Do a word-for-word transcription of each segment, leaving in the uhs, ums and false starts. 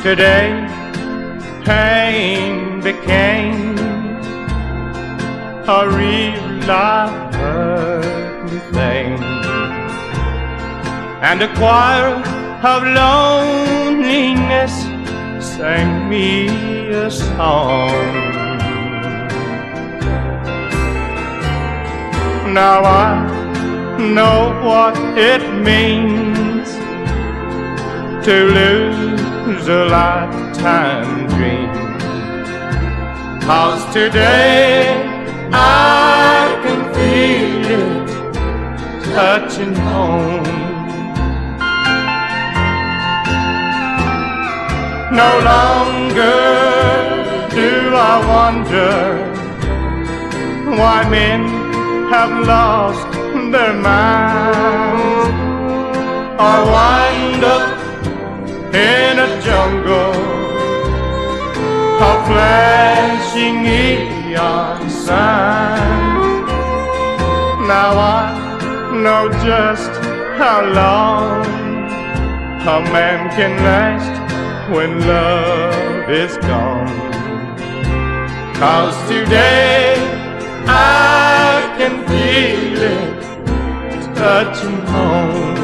Today, pain became a real life hurting thing, and a choir of loneliness sang me a song. Now I know what it means to lose a lifetime dream, 'cause today I can feel it touching home. No longer do I wonder why men have lost their minds, or wind up in a jungle of flashing neon signs. Now I know just how long a man can last when love is gone, 'cause today I can feel it touching home.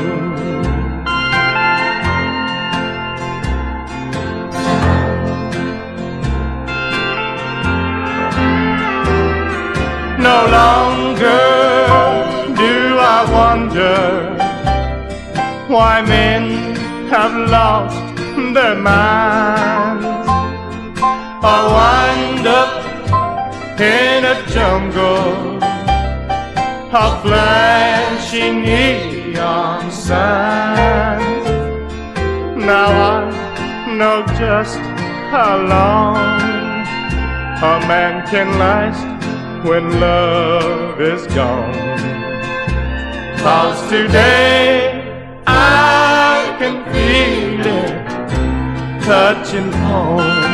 No longer do I wonder why men have lost their minds, or wind up in a jungle of flashing neon signs. Now I know just how long a man can last when love is gone, 'cause today I can feel it touching home.